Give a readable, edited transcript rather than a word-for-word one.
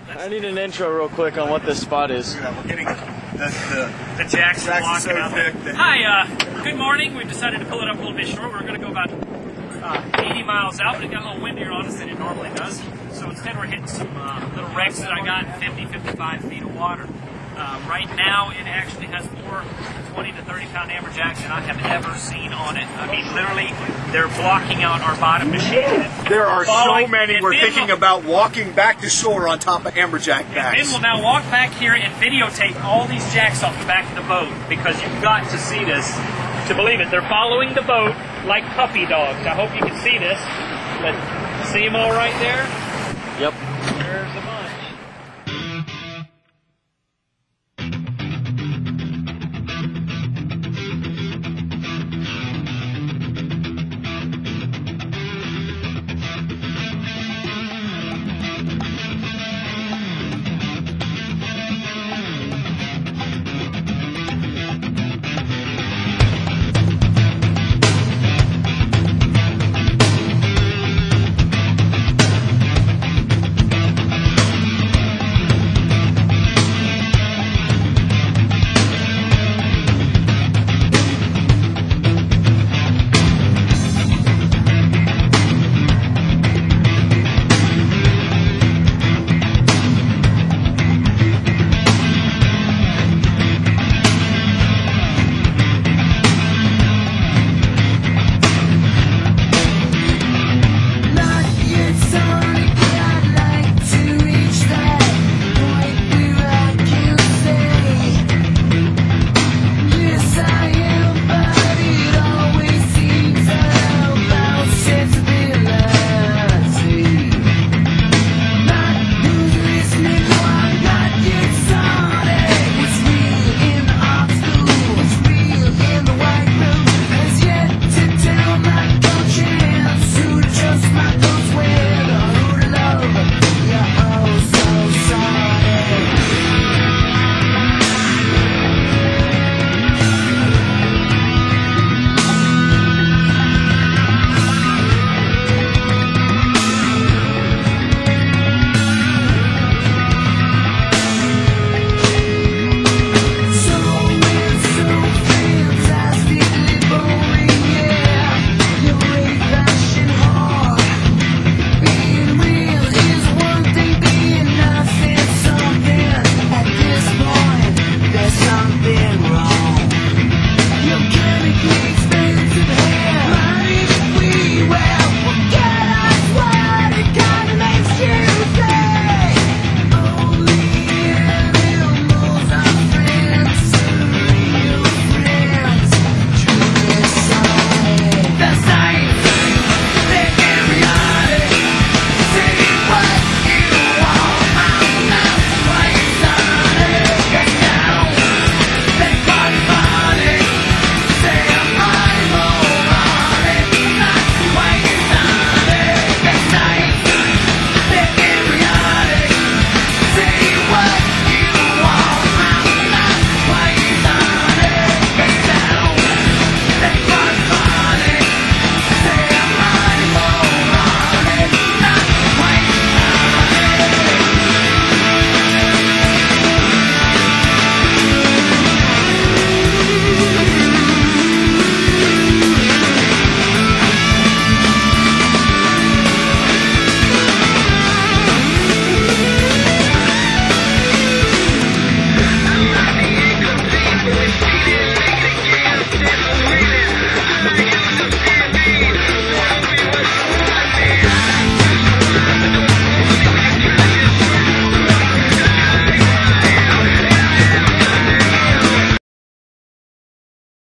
I need an intro real quick on what this spot is. We're getting the jacks are walking so out. thick. Hi, good morning. We've decided to pull it up a little bit short. We're going to go about 80 miles out, but it got a little windier on us than it normally does. So instead we're hitting some little wrecks that I got in 50, 55 feet of water. Right now it actually has more 20 to 30 pound amberjacks than I have ever seen on it. I mean, literally, they're blocking out our bottom machine. There are so many. We're thinking about walking back to shore on top of amberjack backs. Ben will now walk back here and videotape all these jacks off the back of the boat, because you've got to see this to believe it. They're following the boat like puppy dogs. I hope you can see this. But see them all right there? Yep.